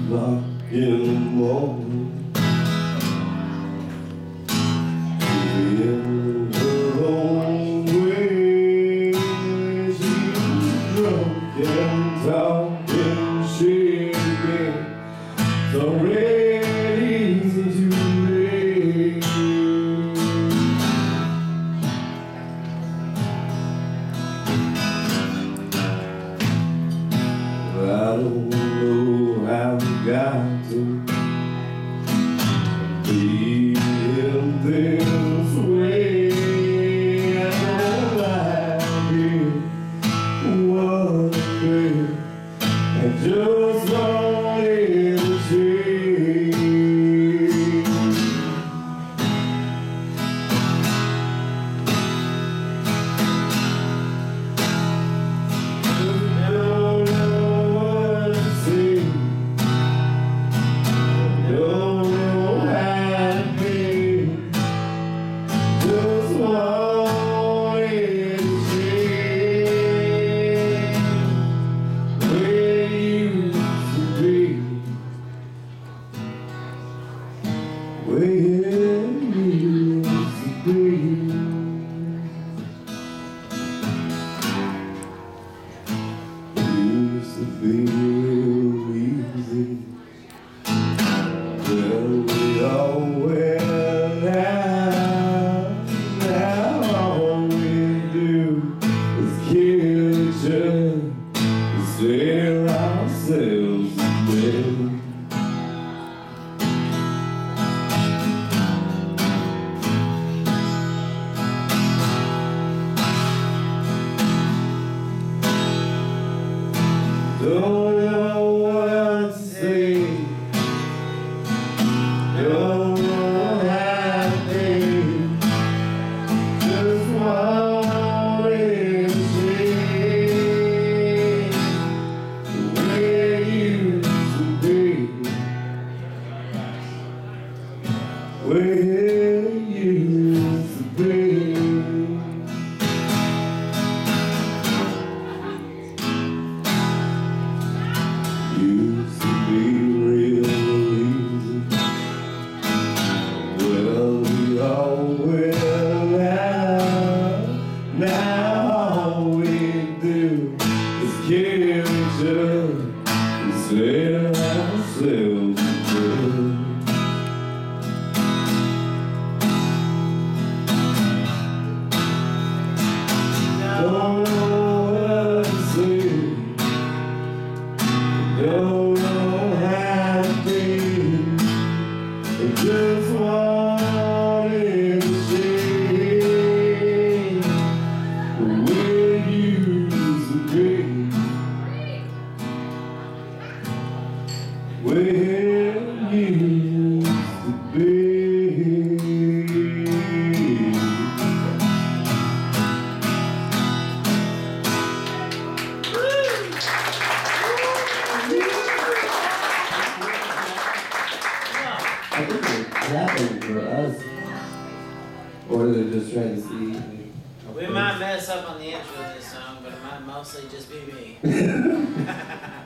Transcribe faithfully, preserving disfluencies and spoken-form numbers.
o'clock in the morning, in her own way, she's drunk and talking, shaking, so ready to rain. I don't know how we got to be in this way. I don't like it one day. I just wanted to change. Don't know what to say. Don't know how to be. Just wanted to change where you used to be, where you used to be. Used to be real easy. Well, we all went out. Now all we do is kill each other and stare ourselves dead. Don't know what to say. Don't know how to be. Just wanted to change where you used to be, where you used to be. Used to be real easy. Well, we all went out. Now all we do is kill each other and set ourselves free. Don't know what to say. Don't know how to be. I just wanted to change where you used to be, where you used to be. I think they're clapping for us. Or they're just trying to see. We might mess up on the intro of this song, but it might mostly just be me.